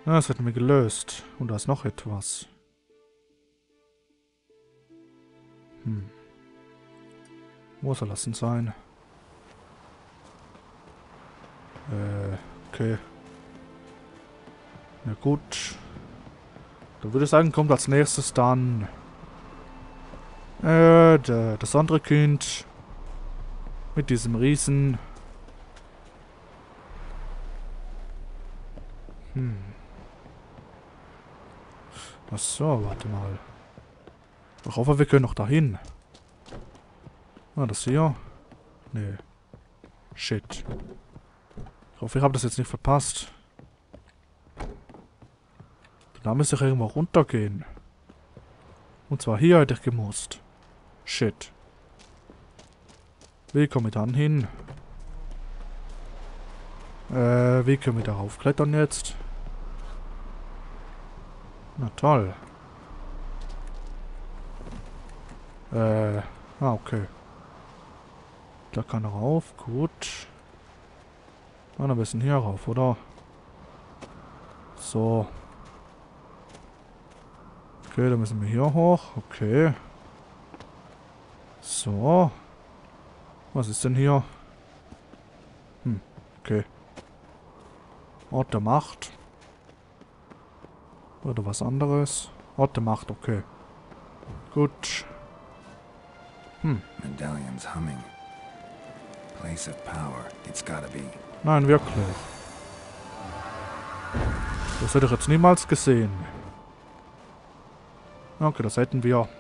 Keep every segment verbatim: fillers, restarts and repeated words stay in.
Na, das hätten wir gelöst. Und da ist noch etwas. Hm. Wo soll das denn sein? Äh, okay. Na gut. Da würde ich sagen, kommt als nächstes dann äh, der, das andere Kind mit diesem Riesen. Hm. Ach so, warte mal. Ich hoffe, wir können noch dahin. Ah, das hier? Nee. Shit. Ich hoffe, ich habe das jetzt nicht verpasst. Da müsste ich irgendwo runtergehen. Und zwar hier hätte ich gemusst. Shit. Wie komme ich dann hin? Äh, wie können wir darauf klettern jetzt? Na toll. Äh, ah, okay. Da kann er rauf, gut. Ah, dann müssen hier rauf, oder? So. Okay, dann müssen wir hier hoch, okay. So. Was ist denn hier? Hm, okay. Ort der Macht. Oder was anderes. Ort der Macht, okay. Gut. Hm. Medallion's humming. Place of power. It's gotta be. Nein, wirklich. Das hätte ich jetzt niemals gesehen. Okay, das hätten wir.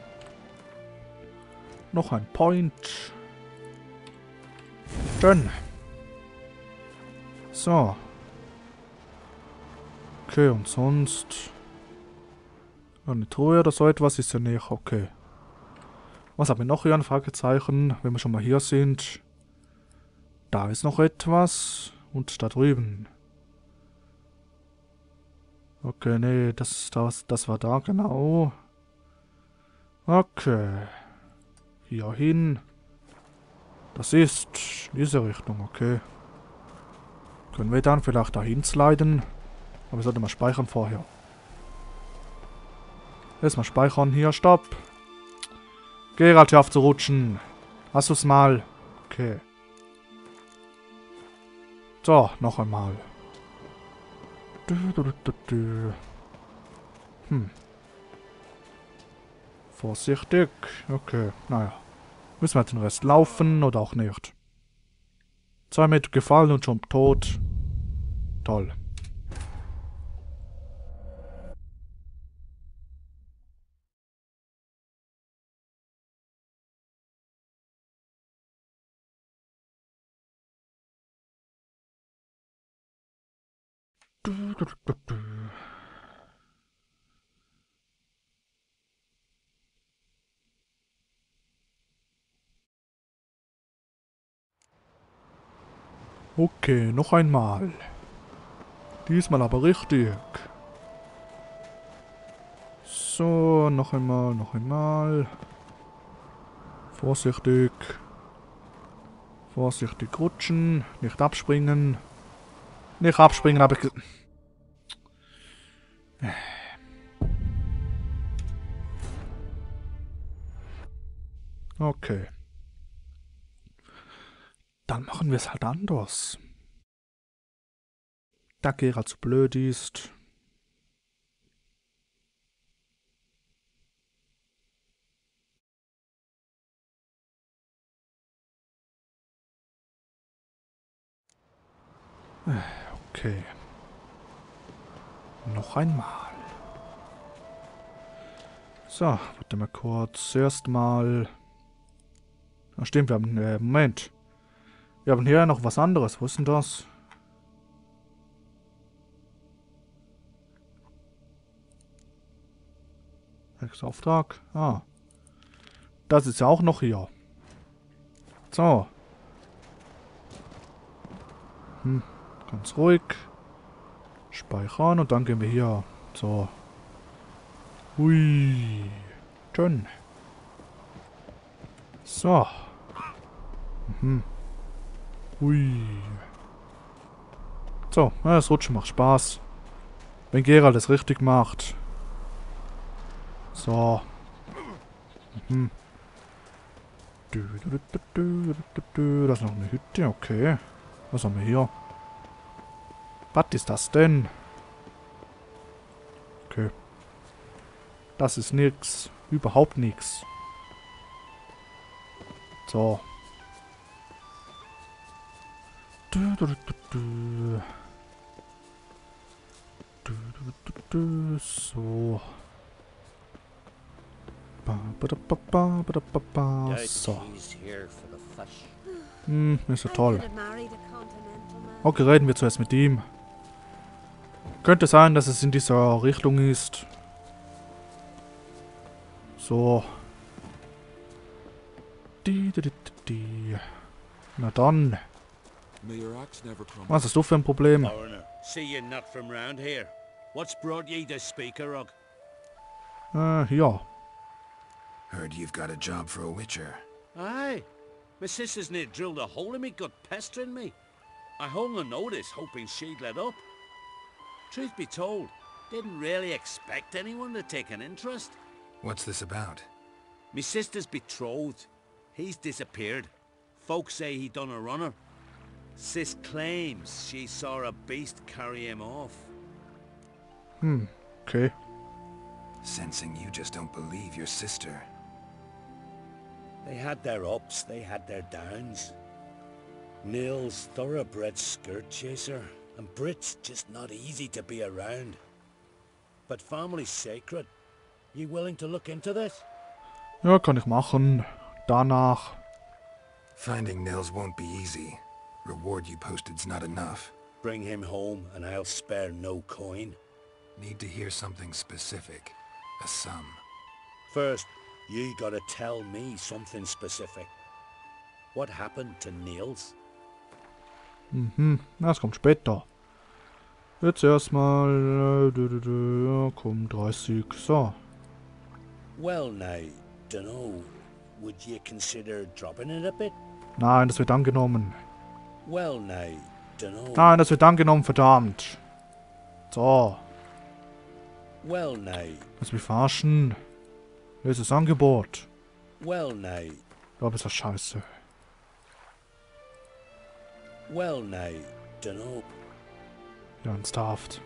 Noch ein Point. Schön. So. Okay, und sonst... Eine Truhe oder so etwas ist ja nicht. Okay. Was haben wir noch hier? Ein Fragezeichen, wenn wir schon mal hier sind. Da ist noch etwas. Und da drüben. Okay, nee, das, das, das war da, genau. Okay. Hier hin. Das ist diese Richtung, okay. Können wir dann vielleicht dahin sliden? Aber wir sollten mal speichern vorher. Erstmal speichern hier, stopp. Geralt, hör auf zu rutschen. Hast du's mal? Okay. So, noch einmal. Du, du, du, du, du. Hm. Vorsichtig. Okay, naja. Müssen wir den Rest laufen oder auch nicht? Zwei Meter gefallen und schon tot. Toll. Du, du, du, du. Okay, noch einmal. Diesmal aber richtig. So, noch einmal, noch einmal. Vorsichtig. Vorsichtig rutschen. Nicht abspringen. Nicht abspringen, aber ich... Okay. Dann machen wir es halt anders. Da Geralt zu blöd ist. Okay. Noch einmal. So, warte mal kurz. Erstmal. Da stimmt, wir haben... Äh, Moment. Wir haben hier noch was anderes. Wo ist denn das? Nächster Auftrag. Ah. Das ist ja auch noch hier. So. Hm. Ganz ruhig. Speichern und dann gehen wir hier. So. Hui. Schön. So. Mhm. Hui. So, das Rutschen macht Spaß. Wenn Geralt es richtig macht. So. Mhm. Du, du, du, du, du, du, du. Das ist noch eine Hütte, okay. Was haben wir hier? Was ist das denn? Okay. Das ist nix. Überhaupt nix. So. Du, du, du, du, du. Du, du, du, du. So. Ba, ba, da, ba, ba, ba, da, ba, ba. So. Hm, ist so toll. Okay, reden wir zuerst mit ihm. Könnte sein, dass es in dieser Richtung ist. So. Die, die, die, die. Na dann. Was hast du für ein Problem? Foreigner, see you not from round here. What's brought ye to Speakerog? Äh, ja. Heard you've got a job for a witcher. Aye. My sister's near drilled a hole in me gut pestering me. I hung a notice hoping she'd let up. Truth be told, didn't really expect anyone to take an interest. What's this about? Me sister's betrothed. He's disappeared. Folks say he done a runner. Sis claims she saw a beast carry him off. Hm, okay. Sensing you just don't believe your sister. They had their ups, they had their downs. Neil's thoroughbred skirt chaser, and Brit's just not easy to be around. But family's sacred. You willing to look into this? Ja, kann ich machen. Danach. Finding Nils won't be easy. Reward you posted's not enough. Bring him home and I'll spare no coin. Need to hear something specific. A sum. First, you gotta tell me something specific. What happened to Niels? Mhm, das kommt später. Jetzt erstmal. Äh, du, du, du, ja, komm, dreißig. So. Well now, dunno. Would you consider dropping it a bit? Nein, das wird angenommen. Well now, dunno. Nein, das wird angenommen, verdammt. So. Well now, Lass mich verarschen. Hier ist das Angebot. well now, Ich glaube, ist das scheiße. well now, dunno. Ja, ernsthaft.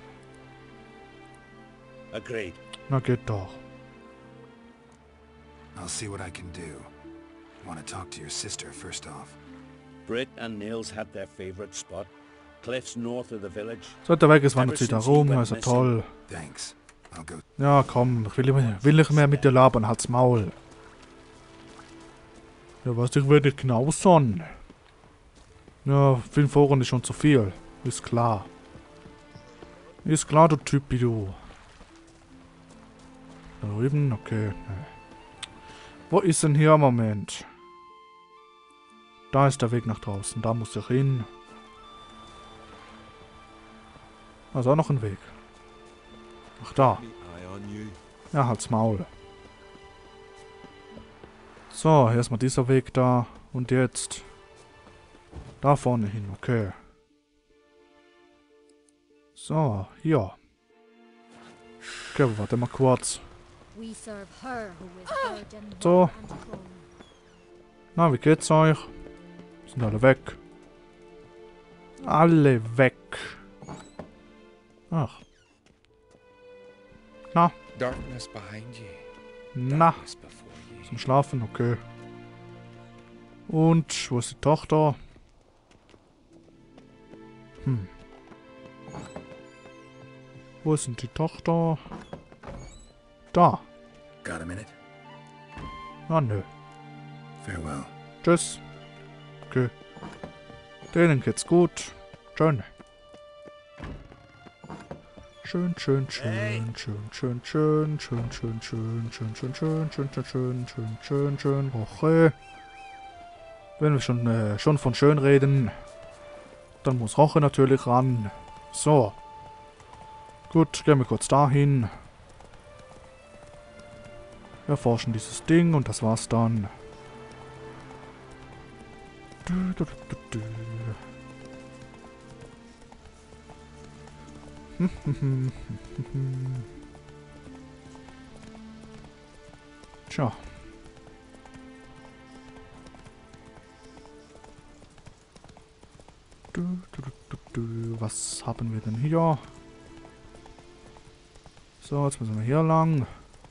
Agreed. Na, geht doch. I'll see what I can do. Want to talk to your sister first off. Brit and Niels had their favorite spot. Cliffs north of the village. Seit er weg ist, wandert sie da rum. Ja, ist ja toll. Thanks. I'll go. Ja, komm. Ich will, immer- will nicht mehr mit dir labern. Halt's Maul. Ja, was, ich werde nicht knausern. Ja, fünf Ohren ist schon zu viel. Ist klar. Ist klar, du Typi, du. Da drüben? Okay. Nee. Wo ist denn hier? Moment. Da ist der Weg nach draußen. Da muss ich hin. Da ist auch noch ein Weg. Ach, da. Ja, halt's Maul. So, erstmal dieser Weg da. Und jetzt da vorne hin. Okay. So, hier. Okay, warte mal kurz. So. Na, wie geht's euch? Sind alle weg. Alle weg. Ach. Na, Darkness behind you. na. Darkness before you. Zum Schlafen, okay. Und, wo ist die Tochter? Hm. Wo ist denn die Tochter? Da. Got a minute? Ah, nö. Farewell. Tschüss. Okay. Denen geht's gut. Schön. Schön, schön, schön, schön, schön, schön, schön, schön, schön, schön, schön, schön, schön, schön, schön, schön, schön, schön, Roche. Wenn wir schon, äh, schon von schön reden, dann muss Roche natürlich ran. So. Gut, gehen wir kurz dahin. Erforschen dieses Ding und das war's dann. Du, du, du, du, du. Tja. Du, du, du, du. Was haben wir denn hier? So, jetzt müssen wir hier lang.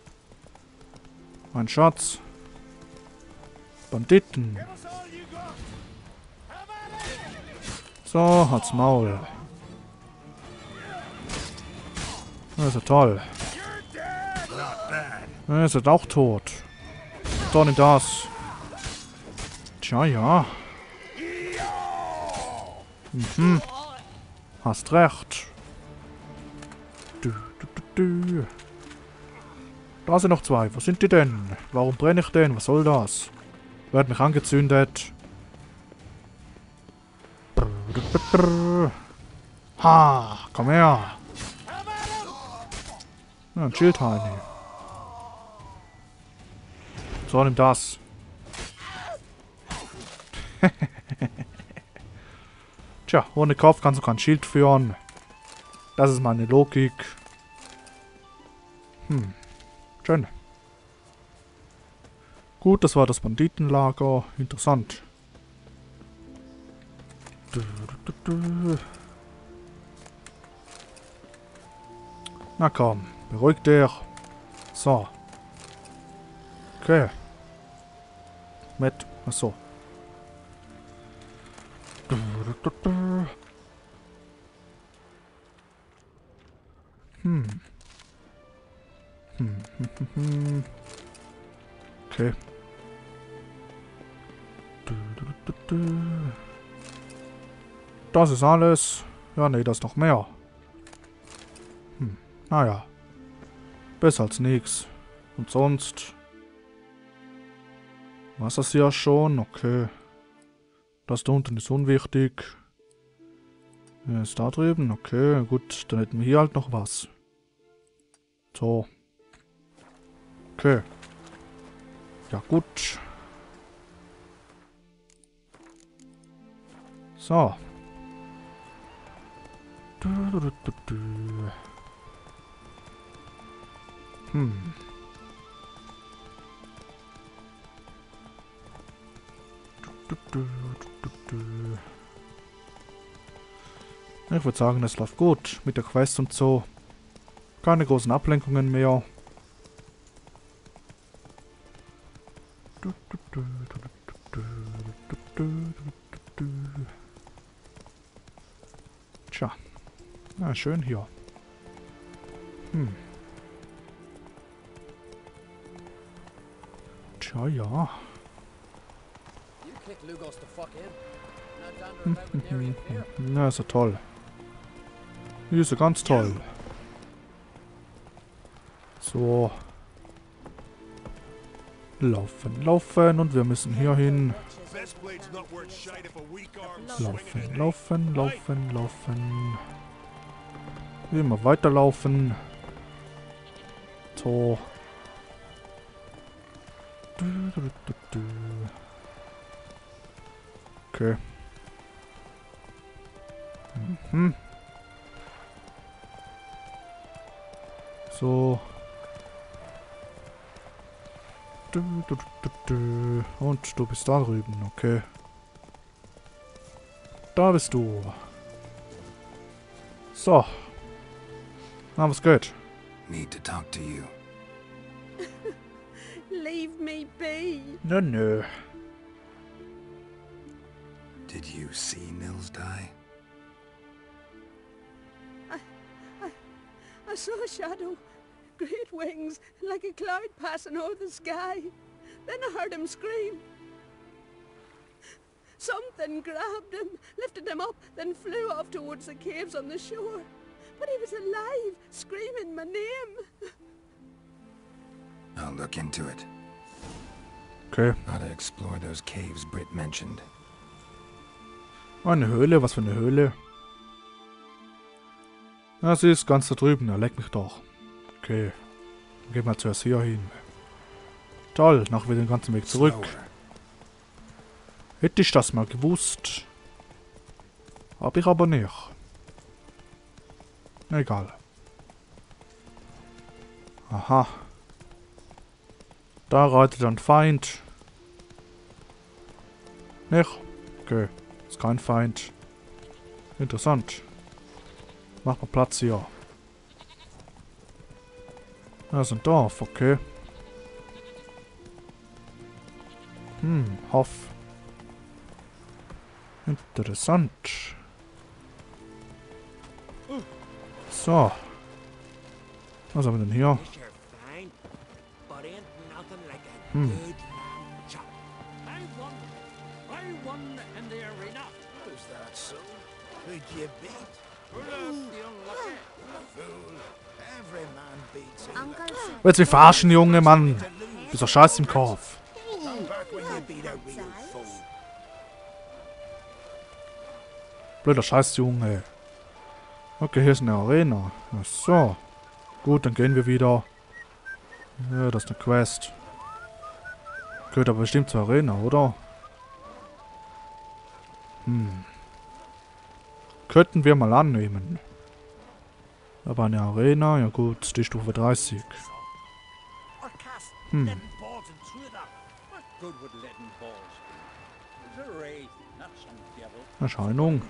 Mein Schatz. Banditen. So, hat's Maul. Das ist ja toll. Er ist jetzt auch tot. Doch nicht das. Tja, ja. Mhm. Hast recht. Du, du, du, du. Da sind noch zwei. Wo sind die denn? Warum brenne ich denn? Was soll das? Wer hat mich angezündet? Ha! Komm her! Ja, ein Schildheini. So, nimm das. Tja, ohne Kopf kannst du kein Schild führen. Das ist meine Logik. Hm. Schön. Gut, das war das Banditenlager. Interessant. Du, du, du, du. Na komm, beruhig dich. So. Okay. Mit. Achso. Du, du, du, du. Hm. Hm, hm, hm, hm. Okay. Du, du, du, du. Das ist alles. Ja, nee, das ist noch mehr. Hm. Naja. Besser als nix. Und sonst. Was ist das hier schon? Okay. Das da unten ist unwichtig. Ja, ist da drüben. Okay, gut. Dann hätten wir hier halt noch was. So. Okay. Ja, gut. So. Du, du, du, du, du. Hm. Du, du, du, du, du. Ich würde sagen, es läuft gut mit der Quest und so. Keine großen Ablenkungen mehr. Du, du, du, du, du, du, du, du, du. Tja. Na, schön hier. Hm. Tja, ja. Na, ist ja toll. Die ist ja ganz toll. So. Laufen, laufen und wir müssen hier hin. Laufen, laufen, laufen, laufen. Immer weiterlaufen. So. Du, du, du, du. Okay. Mhm. So. Du, du, du, du. Und du bist da drüben, okay. Da bist du. So. Na, was geht? Need to talk to you. Leave me be. Nö, nö. Did you see Nils die? I saw a shadow, great wings, like a cloud passing over the sky. Then I heard him scream. Something grabbed him, lifted him up, then flew off towards the caves on the shore. But he was alive, screaming my name. I'll look into it. Okay. Gotta explore those caves Britt mentioned. Eine Höhle? Was für eine Höhle? Ja, sie ist ganz da drüben. Ja, leck mich doch. Okay. Dann gehen wir zuerst hier hin. Toll, nachher wieder den ganzen Weg zurück. Slower. Hätte ich das mal gewusst. Hab ich aber nicht. Egal. Aha. Da reitet ein Feind. Nicht? Okay. Ist kein Feind. Interessant. Mach mal Platz hier. Da ist ein Dorf, okay. Hm, Hoff. Interessant. So. Was haben wir denn hier? Hm. Willst du mich verarschen, Junge, Mann? Bist doch scheiß im Kopf. Blöder Scheiß, Junge. Okay, hier ist eine Arena. Ach so. Gut, dann gehen wir wieder. Ja, das ist eine Quest. Gehört aber bestimmt zur Arena, oder? Hm. Könnten wir mal annehmen. Aber eine Arena, ja gut, die Stufe dreißig. Hm. Erscheinung.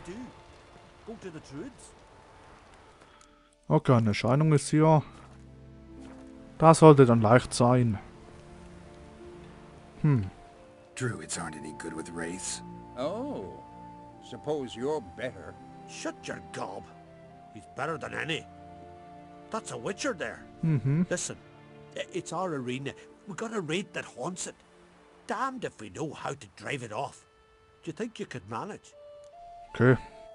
Okay, eine Erscheinung ist hier. Das sollte dann leicht sein. Hm. Druids aren't any good with wraiths. Oh, suppose you're better. Shut your gob. He's better than any. That's a witcher there. Mhm. Listen, i- it's our arena. We got a wraith that haunts it. Damned if we know how to drive it off. Do you think you could manage? Okay.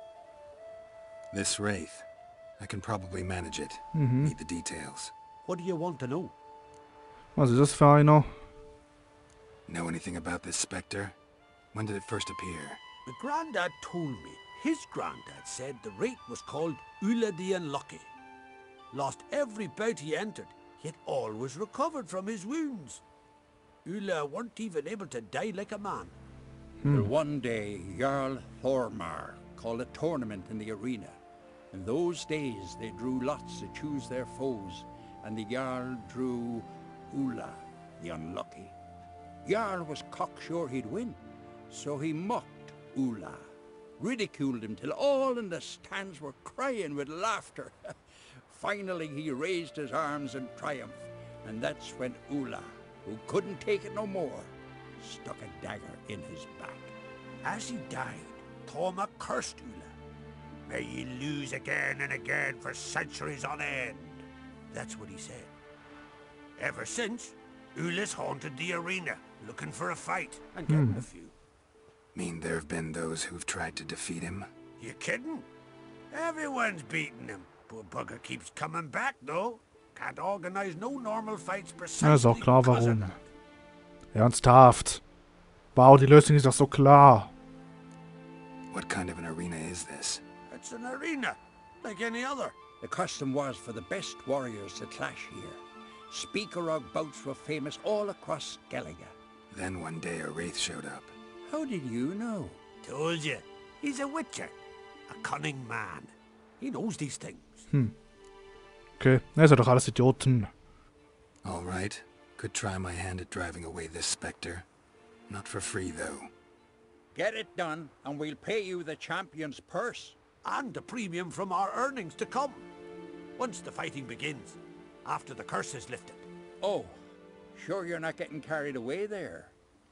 This wraith. I can probably manage it. Mhm. Need the details. What do you want to know? Was ist das für einer? Know anything about this specter? When did it first appear? My granddad told me his granddad said the wraith was called Ula the Unlucky. Lost every bout he entered, yet always recovered from his wounds. Ula weren't even able to die like a man. Well, one day, Jarl Thormar called a tournament in the arena. In those days, they drew lots to choose their foes, and the Jarl drew Ula, the Unlucky. Jarl was cocksure he'd win, so he mocked Ula, ridiculed him till all in the stands were crying with laughter. Finally, he raised his arms in triumph, and that's when Ula, who couldn't take it no more, stuck a dagger in his back. As he died, Thorma cursed Ula. May ye lose again and again for centuries on end. That's what he said. Ever since, Ula's haunted the arena, looking for a fight, and getting a few. Mean there have been those who've tried to defeat him? You kidding? Everyone's beating him. Poor bugger keeps coming back, though. Can't organize no normal fights precisely. Ja, ist auch klar, because of warum. that. Ernsthaft. Wow, die Lösung ist doch so klar. What kind of an arena is this? It's an arena, like any other. The custom was for the best warriors to clash here. Speakerog bouts were famous all across Skellige. Then one day a wraith showed up. How did you know? Told you, he's a witcher, a cunning man. He knows these things. Okay, ihr seid doch alles Idioten. All right. Could try my hand at driving away this specter. Not for free, though. Get it done, and we'll pay you the champion's purse. And a premium from our earnings to come. Once the fighting begins, after the curse is lifted. Oh, sure you're not getting carried away there?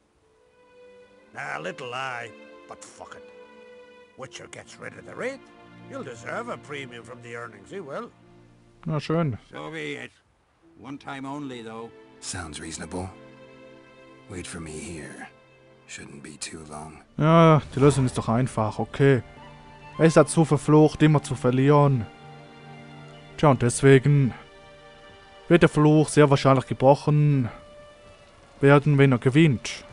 A little lie, but fuck it. Witcher gets rid of the wraith. He'll deserve a premium from the earnings, he will. Na schön. So be it. One time only, though. Sounds reasonable. Wait for me here. Shouldn't be too long. Ja, die Lösung ist doch einfach, okay. Er ist dazu verflucht, immer zu verlieren. Tja, und deswegen wird der Fluch sehr wahrscheinlich gebrochen werden, wenn er gewinnt.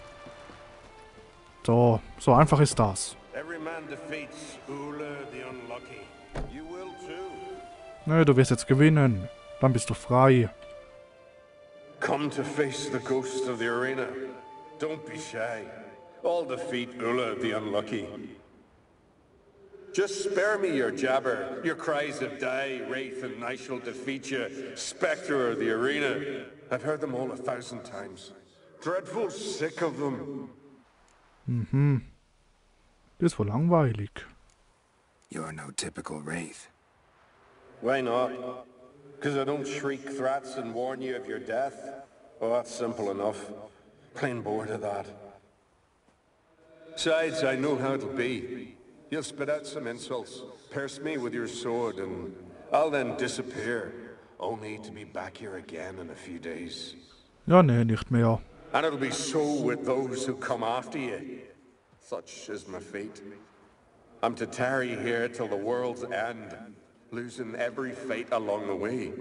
So, so einfach ist das. Every man defeats Ula the Unlucky. You will too. Nö, du wirst jetzt gewinnen. Dann bist du frei. Come to face the ghost of the arena. Don't be shy. I'll defeat Ula the Unlucky. Just spare me your jabber, your cries of die, wraith, and I shall defeat you, spectre of the arena. I've heard them all a thousand times. Dreadful sick of them. Mhm. Das ist wohl langweilig. You're no typical wraith. Why not? Because I don't shriek threats and warn you of your death? Oh, that's simple enough. Plain bored of that. Besides, I know how it'll be. You'll spit out some insults, pierce me with your sword, and I'll then disappear, only to be back here again in a few days. Ja, nee, nicht mehr. And it'll be so with those who come after you. Such is my fate. I'm to tarry here till the world's end, losing every fate along the way.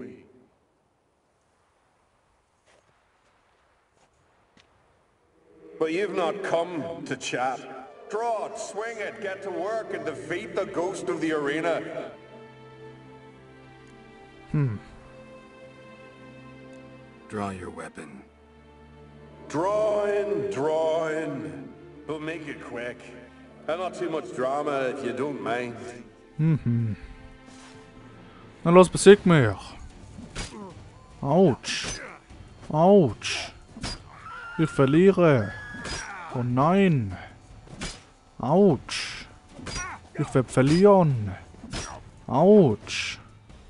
But you've not come to chat. Draw it, swing it, get to work and defeat the ghost of the arena. Hmm. Draw your weapon. Draw in, draw in. But make it quick. And not too much drama if you don't mind. Mhm. Na los, besieg mich. Autsch. Autsch. Ich verliere. Oh nein. Autsch. Ich werde verlieren. Autsch.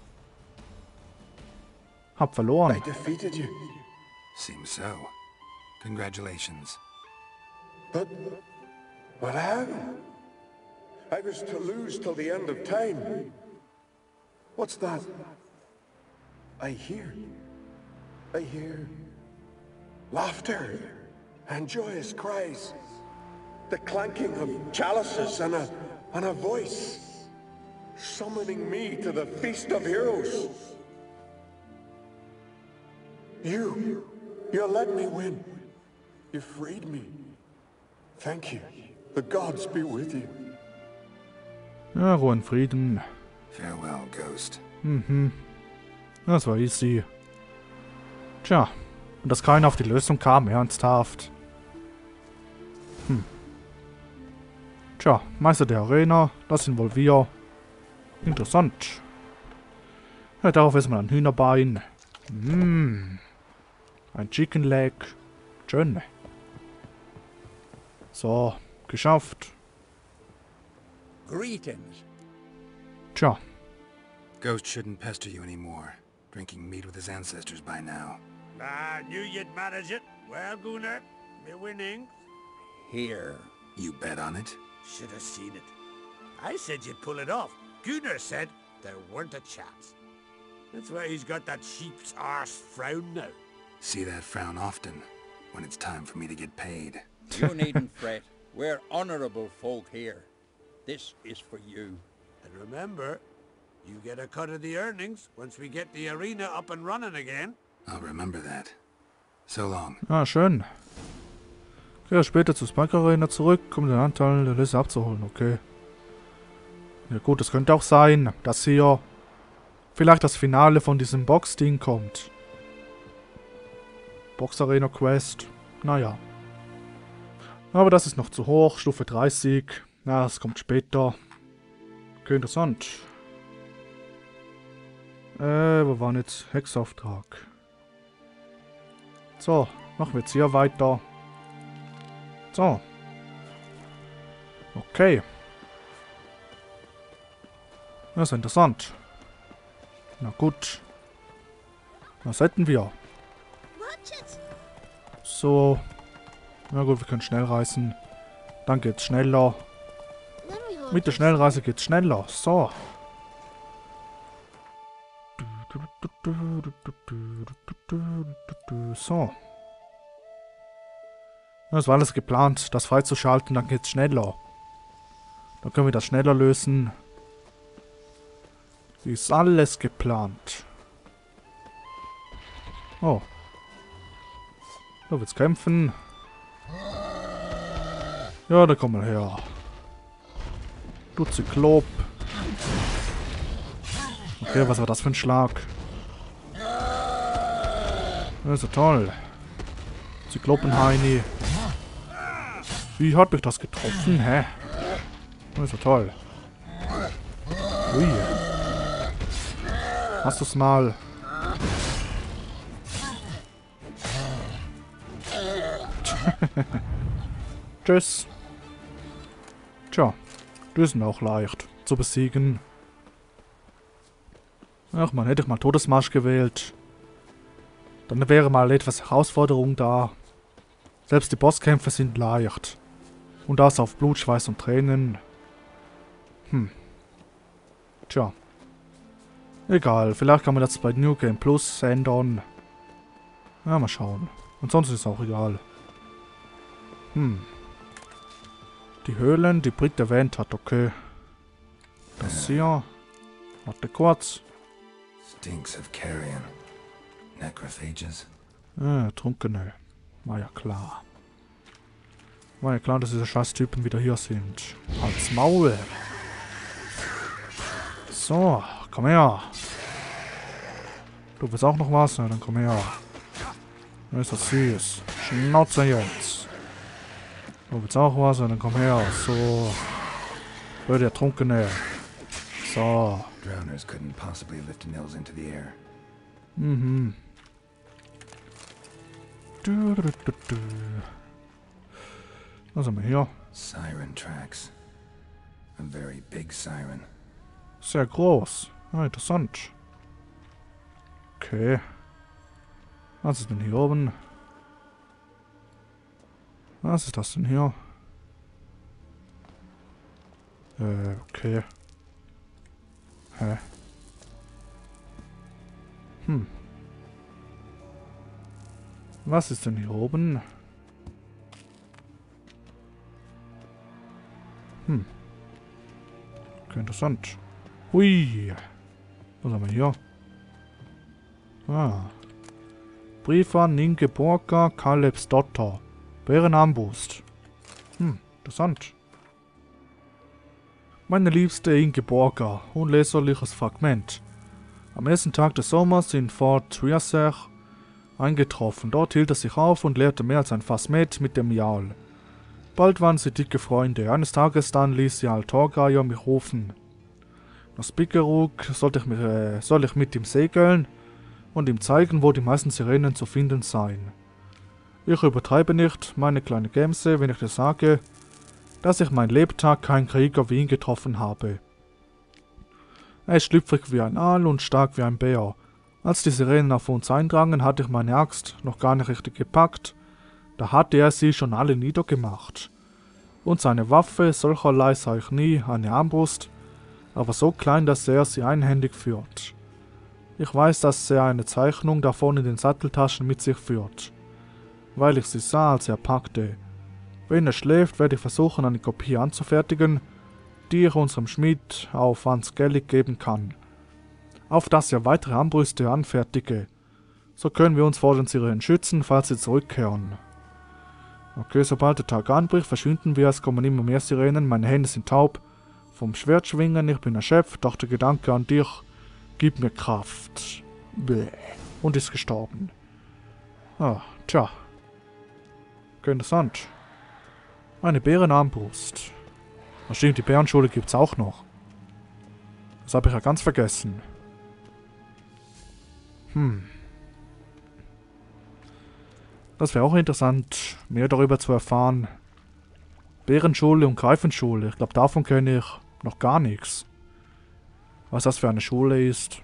Hab verloren. I defeated you. Seems so. Congratulations. But, but how? I was to lose till the end of time. What's that? I hear. I hear laughter and joyous cries. The clanking of chalices and a, and a voice summoning me to the feast of heroes. You, you let me win. You freed me. Thank you. The gods be with you. Ja, Ruhe und Frieden. Farewell, Ghost. Mhm. Das war easy. Tja. Und dass keiner auf die Lösung kam, ernsthaft. Hm. Tja, Meister der Arena, das sind wohl wir. Interessant. Ja, darauf ist mal ein Hühnerbein. Mmh. Ein Chicken Leg. Schön. So, geschafft. Greetings. Tja. Ghost shouldn't pester you anymore. Drinking meat with his ancestors by now. I knew you'd manage it. Well, Gunnar, me winning. Here. You bet on it? Should have seen it. I said you'd pull it off. Gunnar said there weren't a chance. That's why he's got that sheep's arse frown now. See that frown often, when it's time for me to get paid. You needn't fret. We're honorable folk here. This is for you. And remember, you get a cut of the earnings once we get the arena up and running again. I'll remember that. So long. Ah, schön. Okay, später zur Spike Arena zurück, um den Anteil der Liste abzuholen, okay. Ja gut, es könnte auch sein, dass hier vielleicht das Finale von diesem Box-Ding kommt. Box Arena Quest. Naja. Aber das ist noch zu hoch, Stufe dreißig. Na, das kommt später. Okay, interessant. Äh, wo war jetzt Hexauftrag? So, machen wir jetzt hier weiter. So. Okay. Das ist interessant. Na gut. Was hätten wir? So. Na gut, wir können schnell reisen. Dann geht's schneller. Mit der Schnellreise geht's schneller. So. So. Das war alles geplant, das freizuschalten, dann geht's schneller. Dann können wir das schneller lösen. Ist alles geplant. Oh. Da wird's kämpfen. Ja, da komm mal her. Du Zyklop. Okay, was war das für ein Schlag? Das ist ja toll. Zyklopenheini. Wie hat mich das getroffen, hä? Das ist ja toll. Ui. Hast du's mal? Tschüss. Tja, die sind auch leicht zu besiegen. Ach man, hätte ich mal Todesmarsch gewählt. Dann wäre mal etwas Herausforderung da. Selbst die Bosskämpfe sind leicht. Und das auf Blut, Schweiß und Tränen. Hm. Tja. Egal, vielleicht kann man das bei New Game Plus ändern. Ja, mal schauen. Und sonst ist es auch egal. Hm. Die Höhlen, die Brit erwähnt hat, okay. Das hier. Warte kurz. Stinks of carrion. Necrophages. Ah, Trunkene. War ja klar. War ja klar, dass diese scheiß Typen wieder hier sind. Als Maul. So, komm her. Du willst auch noch was? Na, dann komm her. Da ist das süß. Schnauze jetzt. Du willst auch was? Na, dann komm her. So. Hör der Trunkene. So. Drowners couldn't possibly lift Nils into the air. Mhm. Du, du, du, du. Was haben wir hier? Siren tracks. A very big siren. Sehr groß. Ah, interessant. Okay. Was ist denn hier oben? Was ist das denn hier? Äh, okay. Hä? Hm. Was ist denn hier oben? Hm. Okay, interessant. Hui. Was haben wir hier? Ah. Brief an Ingeborga Kalebs Dotter. Bärenarmbrust. Hm, interessant. Meine liebste Ingeborga, unleserliches Fragment. Am ersten Tag des Sommers in Fort Triasach eingetroffen. Dort hielt er sich auf und leerte mehr als ein Fass Met mit dem Jarl. Bald waren sie dicke Freunde. Eines Tages dann ließ Jarl Torgeier mich rufen. Nach Spikeruk sollte ich mich, äh, soll ich mit ihm segeln und ihm zeigen, wo die meisten Sirenen zu finden seien. Ich übertreibe nicht, meine kleine Gemse, wenn ich dir sage, dass ich mein Lebtag keinen Krieger wie ihn getroffen habe. Er ist schlüpfrig wie ein Aal und stark wie ein Bär. Als die Sirenen auf uns eindrangen, hatte ich meine Axt noch gar nicht richtig gepackt, da hatte er sie schon alle niedergemacht. Und seine Waffe, solcherlei sah ich nie, eine Armbrust, aber so klein, dass er sie einhändig führt. Ich weiß, dass er eine Zeichnung davon in den Satteltaschen mit sich führt, weil ich sie sah, als er packte. Wenn er schläft, werde ich versuchen, eine Kopie anzufertigen, die ich unserem Schmied auf Hans Gellig geben kann, auf dass er weitere Armbrüste anfertige. So können wir uns vor den Sirenen schützen, falls sie zurückkehren. Okay, sobald der Tag anbricht, verschwinden wir, es kommen immer mehr Sirenen, meine Hände sind taub. Vom Schwertschwingen, ich bin erschöpft, doch der Gedanke an dich gibt mir Kraft. Bäh. Und ist gestorben. Ah, tja. Okay, interessant. Eine Bärenarmbrust. Das stimmt, die Bärenschule gibt's auch noch. Das habe ich ja ganz vergessen. Hm. Das wäre auch interessant, mehr darüber zu erfahren. Bärenschule und Greifenschule, ich glaube, davon kenne ich noch gar nichts. Was das für eine Schule ist.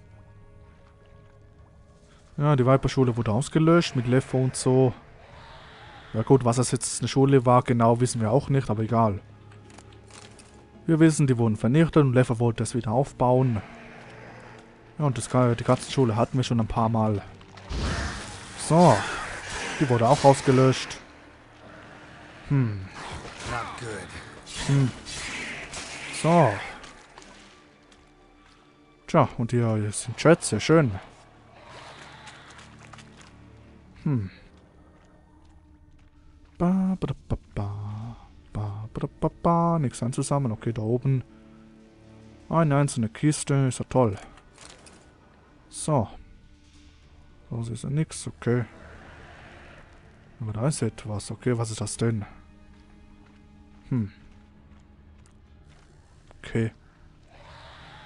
Ja, die Viperschule wurde ausgelöscht mit Leffe und so. Ja gut, was das jetzt eine Schule war, genau wissen wir auch nicht, aber egal. Wir wissen, die wurden vernichtet und Leffe wollte es wieder aufbauen. Ja, und das, die Katzenschule hatten wir schon ein paar Mal. So. Die wurde auch ausgelöscht. Hm. Not good. Hm. So. Tja, und hier sind Schätze, schön. Hm. Ba, ba, ba, ba. Ba, ba, ba, ba. Nichts anzusammeln. Okay, da oben. Eine einzelne Kiste, ist ja toll. So. So ist ja nichts, okay. Aber da ist etwas. Okay, was ist das denn? Hm. Okay.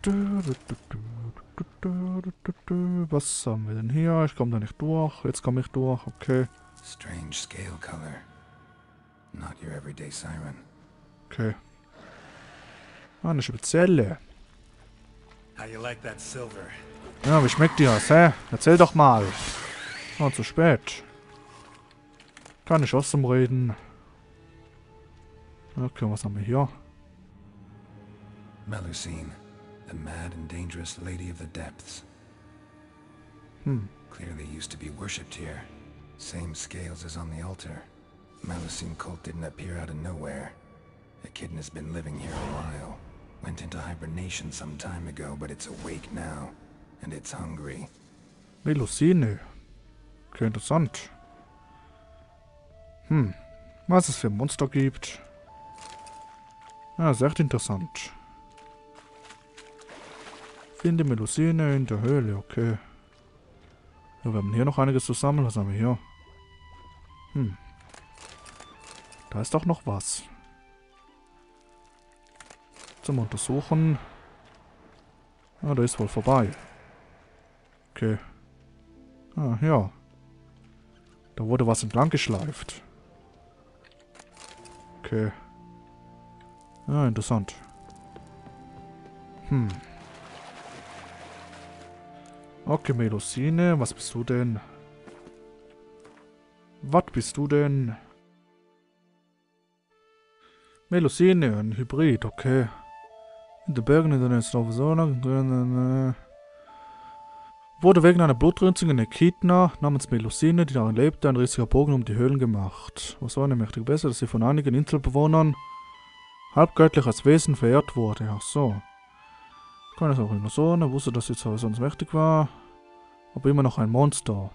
Was haben wir denn hier? Ich komme da nicht durch. Jetzt komme ich durch. Okay. Strange scale color. Not your everyday siren. Okay. Ah, eine spezielle. How you like that silver? Ja, wie schmeckt die das, hä? Erzähl doch mal. Oh, zu spät. Kann ich aus dem Reden. Okay, was haben wir hier? Melusine, the mad and dangerous lady of the depths. Hm. Clearly used to be worshipped here. Same scales as on the altar. Melusine cult didn't appear out of nowhere. Echidna has been living here a while. Went into hibernation some time ago, but it's awake now. And it's hungry. Melusine. Okay, interessant. Hm. Was es für Monster gibt. Ja, sehr interessant. Finde Melusine in der Höhle, okay. Ja, wir haben hier noch einiges zu sammeln. Was haben wir hier? Hm. Da ist doch noch was. Zum Untersuchen. Ah, da ist wohl vorbei. Okay. Ah, ja. Da wurde was entlang geschleift. Okay. Ah, interessant. Hm. Okay, Melusine, was bist du denn? Was bist du denn? Melusine, ein Hybrid, okay. In den Bergen in der Nähe so lang. Wurde wegen einer Blutrünstung in Echidna namens Melusine, die darin lebte, ein riesiger Bogen um die Höhlen gemacht. Was war eine mächtige Besser, dass sie von einigen Inselbewohnern halbgöttlich als Wesen verehrt wurde. Ach so. Keine auch nur so, er wusste, dass sie zwar sonst mächtig war, aber immer noch ein Monster.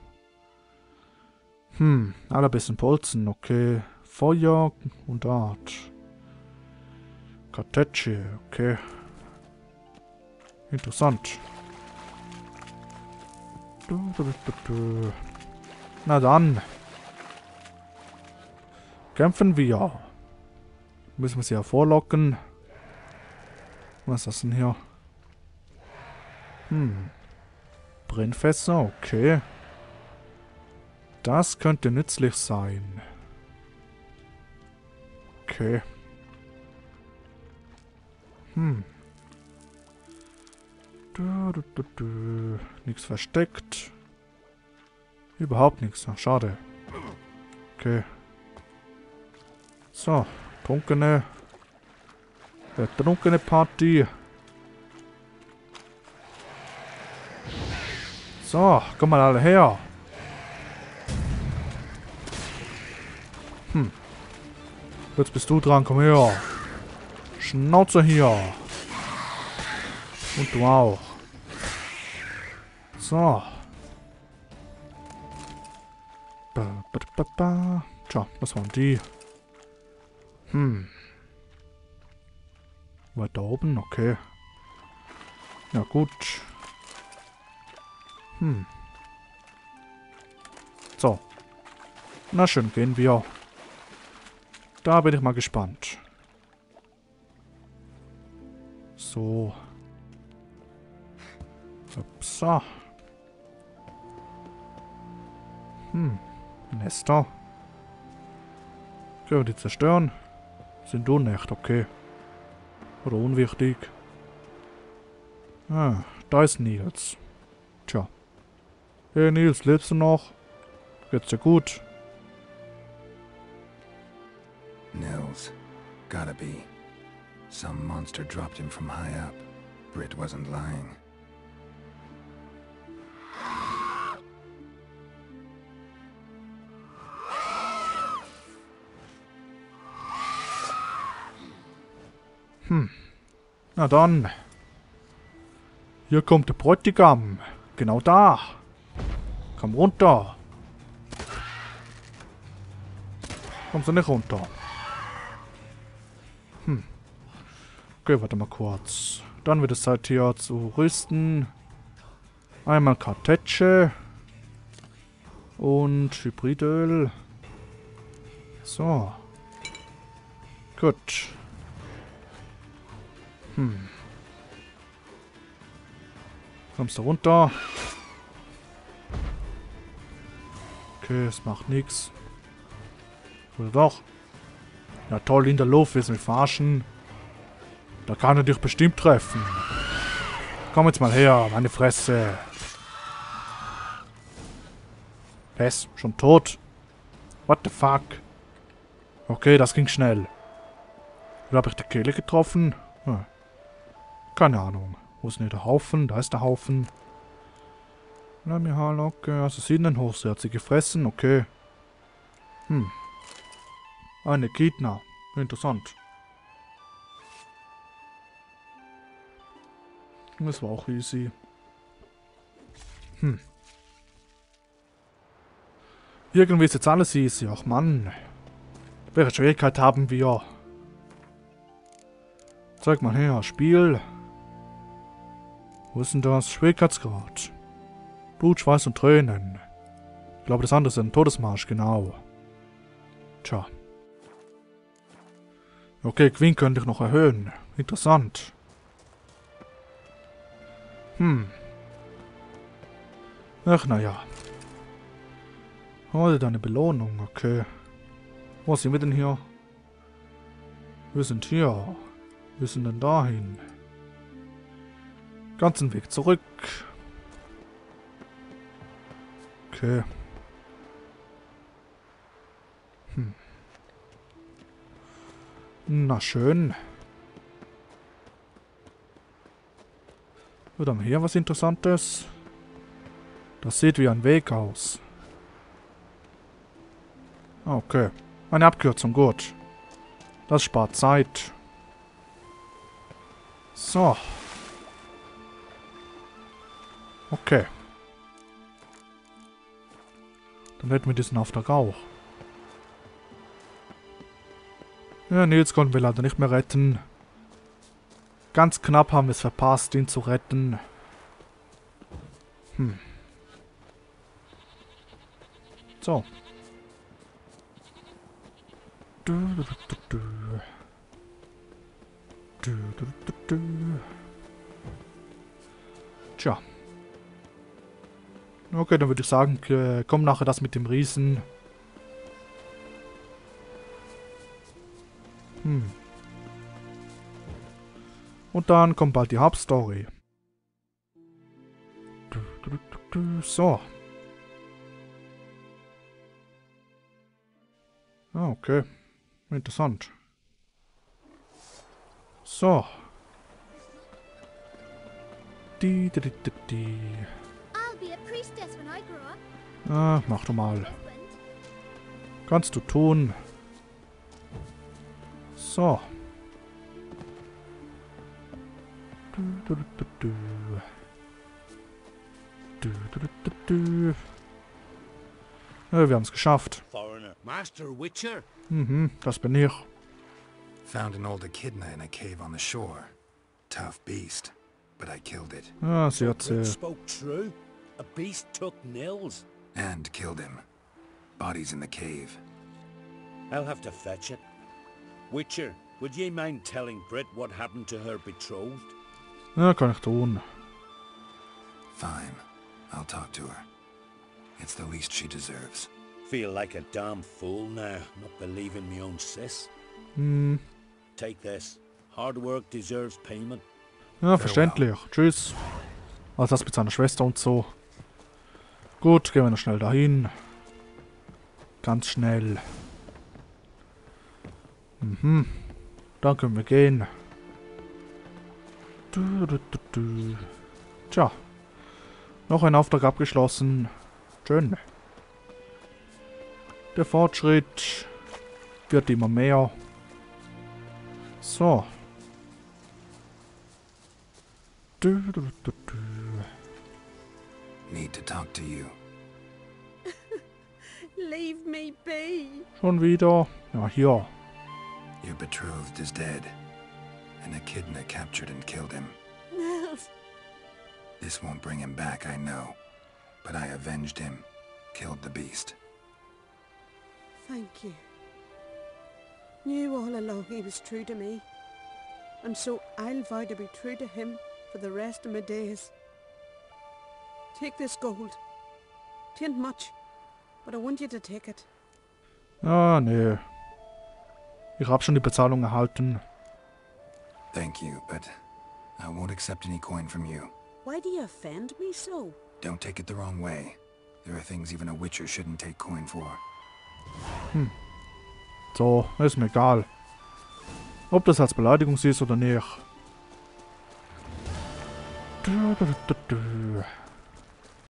Hm, allerbesten Polzen, okay. Feuer und Art. Kartätsche, okay. Interessant. Na dann. Kämpfen wir. Müssen wir sie hervorlocken. Was ist das denn hier? Hm. Brennfässer, okay. Das könnte nützlich sein. Okay. Hm. Du, du, du, du. Nichts versteckt. Überhaupt nichts. Ach, schade. Okay. So. Trunkene. Betrunkene Party. So, komm mal alle her. Hm. Jetzt bist du dran, komm her. Schnauze hier. Und du auch. So. Ba, ba, ba, ba. Tja, das waren die. Hm. Weiter oben, okay. Ja, gut. Hm. So. Na schön, gehen wir. Da bin ich mal gespannt. So. Upsa. Hm. Nester. Können wir die zerstören? Sind unecht, okay. Oder unwichtig. Ah, da ist Nils. Tja. Hey Nils, lebst du noch? Geht's dir gut? Nils. Gotta be. Some monster dropped him from high up. Britt wasn't lying. Hm. Na dann. Hier kommt der Bräutigam. Genau da. Komm runter. Kommst du nicht runter? Hm. Okay, warte mal kurz. Dann wird es Zeit hier zu rüsten. Einmal Kartätsche. Und Hybridöl. So. Gut. Hm. Kommst du runter? Okay, es macht nichts. Oder doch? Ja toll, in der Luft, willst du mich verarschen? Da kann er dich bestimmt treffen. Komm jetzt mal her, meine Fresse. Was? Schon tot? What the fuck? Okay, das ging schnell. Oder habe ich die Kehle getroffen? Hm. Keine Ahnung. Wo ist denn der Haufen? Da ist der Haufen. Na, mir halt, okay. Assassinenhochse hat sie gefressen, okay. Hm. Eine Echidna. Interessant. Das war auch easy. Hm. Irgendwie ist jetzt alles easy. Ach Mann. Welche Schwierigkeit haben wir? Zeig mal her. Spiel. Wo ist denn das? Schwierigkeitsgrad. Blut, Schweiß und Tränen. Ich glaube, das andere ist ein Todesmarsch, genau. Tja. Okay, Queen könnte ich noch erhöhen. Interessant. Hm. Ach, naja. Heute deine Belohnung, okay. Wo sind wir denn hier? Wir sind hier. Wir sind denn dahin? Ganzen Weg zurück. Okay. Hm. Na schön. Oder haben wir hier was Interessantes? Das sieht wie ein Weg aus. Okay. Eine Abkürzung, gut. Das spart Zeit. So. Okay. Dann hätten wir diesen Auftrag auch. Ja, Nils konnten wir leider nicht mehr retten. Ganz knapp haben wir es verpasst, ihn zu retten. Hm. So. Du, du, du, du. Du, du, du, du. Tja. Okay, dann würde ich sagen, komm nachher das mit dem Riesen. Hm. Und dann kommt bald die Hauptstory. Du, du, du, du. So. Ah, okay. Interessant. So. Die, die, die, die, die. Ah, mach du mal. Kannst du tun. So. Du, du, du, du. Du, du, du, du. Ja, wir haben es geschafft. Foreigner. Master Witcher? Mhm, das bin ich. Found an old echidna in a cave on the shore. Tough beast, but I killed it. Ah, sie hat Brit sie. spoke true. A beast took Nils. And killed him. Body's in the cave. I'll have to fetch it. Witcher, would ye mind telling Brit what happened to her betrothed? Ja, kann ich tun. Fine. I'll talk to her. It's the least she deserves. Feel like a damn fool now, not believing me own sis. Hm. Take this. Hard work deserves payment. Ja, verständlich. Tschüss. Also das mit seiner Schwester und so. Gut, gehen wir noch schnell dahin. Ganz schnell. Mhm. Dann können wir gehen. Du, du, du, du. Tja. Noch ein Auftrag abgeschlossen. Schön. Der Fortschritt wird immer mehr. So. Du, du, du, du. Need to talk to you. Leave me be. Schon wieder? Ja, hier. Your betrothed is dead. An echidna captured and killed him. Nils. This won't bring him back, I know. But I avenged him. Killed the beast. Thank you. Knew all along he was true to me. And so I'll vow to be true to him for the rest of my days. Take this gold. T'ain't much, but I want you to take it. Ah, nee. Ich hab schon die Bezahlung erhalten. Thank you, but I won't accept any coin from you. Why do you offend me so? Don't take it the wrong way. There are things even a Witcher shouldn't take coin for. So, ist mir egal. Ob das als Beleidigung ist oder nicht. Du, du, du, du.